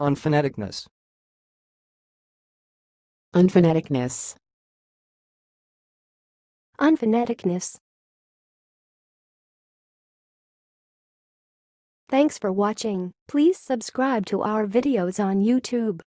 Unphoneticness. Unphoneticness. Unphoneticness. Thanks for watching. Please subscribe to our videos on YouTube.